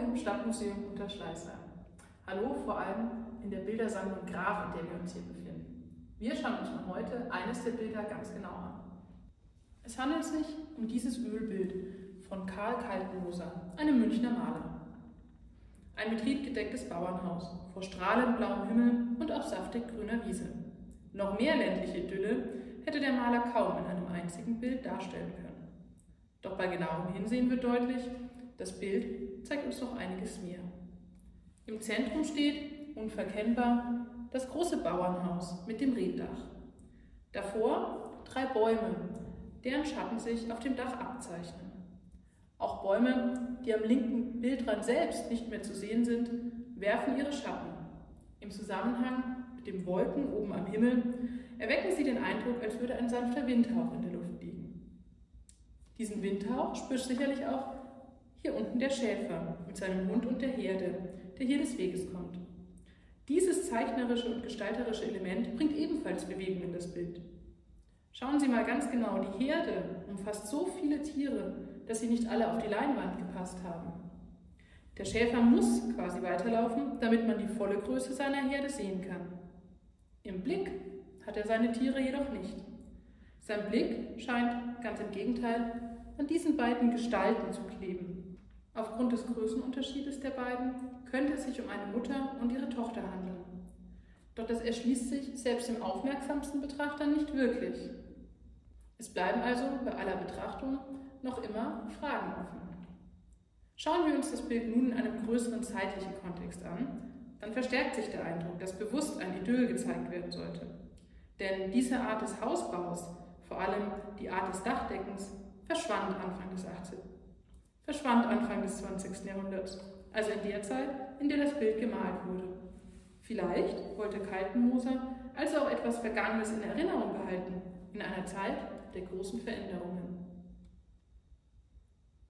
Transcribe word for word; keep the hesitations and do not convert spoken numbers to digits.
im Stadtmuseum Unterschleißheim. Hallo vor allem in der Bildersammlung Graf, in der wir uns hier befinden. Wir schauen uns heute eines der Bilder ganz genau an. Es handelt sich um dieses Ölbild von Karl Kaltenmoser, einem Münchner Maler. Ein mit Ried gedecktes Bauernhaus vor strahlend blauem Himmel und auf saftig grüner Wiese. Noch mehr ländliche Idylle hätte der Maler kaum in einem einzigen Bild darstellen können. Doch bei genauem Hinsehen wird deutlich, das Bild zeigt uns noch einiges mehr. Im Zentrum steht, unverkennbar, das große Bauernhaus mit dem Reetdach. Davor drei Bäume, deren Schatten sich auf dem Dach abzeichnen. Auch Bäume, die am linken Bildrand selbst nicht mehr zu sehen sind, werfen ihre Schatten. Im Zusammenhang mit den Wolken oben am Himmel erwecken sie den Eindruck, als würde ein sanfter Windhauch in der Luft liegen. Diesen Windhauch spürt sicherlich auch hier unten der Schäfer mit seinem Hund und der Herde, der hier des Weges kommt. Dieses zeichnerische und gestalterische Element bringt ebenfalls Bewegung in das Bild. Schauen Sie mal ganz genau, die Herde umfasst so viele Tiere, dass sie nicht alle auf die Leinwand gepasst haben. Der Schäfer muss quasi weiterlaufen, damit man die volle Größe seiner Herde sehen kann. Im Blick hat er seine Tiere jedoch nicht. Sein Blick scheint, ganz im Gegenteil, an diesen beiden Gestalten zu kleben. Aufgrund des Größenunterschiedes der beiden könnte es sich um eine Mutter und ihre Tochter handeln. Doch das erschließt sich selbst dem aufmerksamsten Betrachter nicht wirklich. Es bleiben also bei aller Betrachtung noch immer Fragen offen. Schauen wir uns das Bild nun in einem größeren zeitlichen Kontext an, dann verstärkt sich der Eindruck, dass bewusst ein Idyll gezeigt werden sollte. Denn diese Art des Hausbaus, vor allem die Art des Dachdeckens, verschwand Anfang des achtzehnten. verschwand Anfang des zwanzigsten Jahrhunderts, also in der Zeit, in der das Bild gemalt wurde. Vielleicht wollte Kaltenmoser also auch etwas Vergangenes in Erinnerung behalten, in einer Zeit der großen Veränderungen.